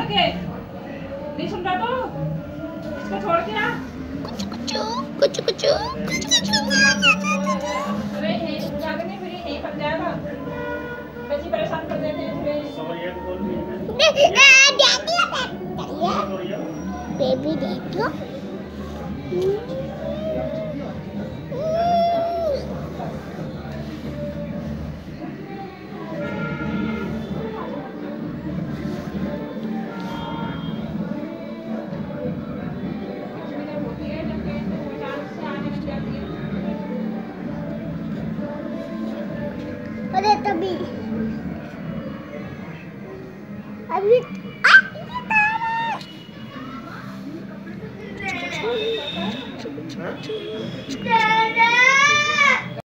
के नहीं सुन रहा तो इसको छोड़ के आ। कुछ अरे यही जाकर नहीं फिर यही फंस जाएगा। बच्ची परेशान कर देते हैं बेबी देखो अरे तभी अभी